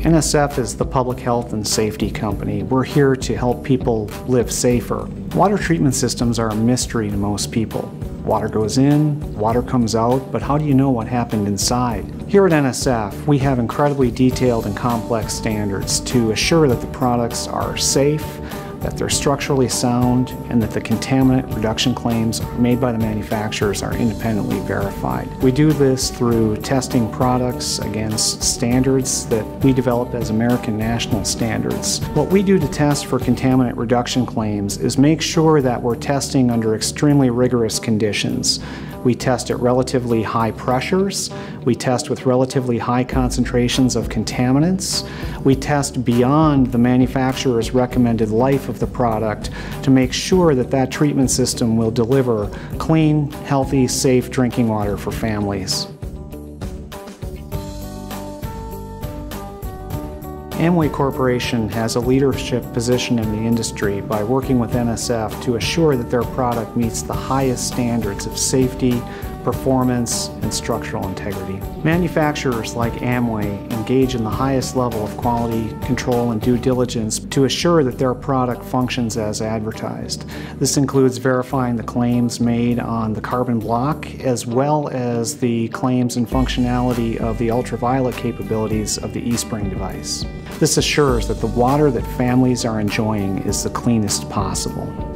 NSF is the public health and safety company. We're here to help people live safer. Water treatment systems are a mystery to most people. Water goes in, water comes out, but how do you know what happened inside? Here at NSF, we have incredibly detailed and complex standards to assure that the products are safe, that they're structurally sound, and that the contaminant reduction claims made by the manufacturers are independently verified. We do this through testing products against standards that we develop as American national standards. What we do to test for contaminant reduction claims is make sure that we're testing under extremely rigorous conditions. We test at relatively high pressures. We test with relatively high concentrations of contaminants. We test beyond the manufacturer's recommended life of the product to make sure that that treatment system will deliver clean, healthy, safe drinking water for families. Amway Corporation has a leadership position in the industry by working with NSF to assure that their product meets the highest standards of safety, performance, and structural integrity. Manufacturers like Amway engage in the highest level of quality control and due diligence to assure that their product functions as advertised. This includes verifying the claims made on the carbon block, as well as the claims and functionality of the ultraviolet capabilities of the eSpring device. This assures that the water that families are enjoying is the cleanest possible.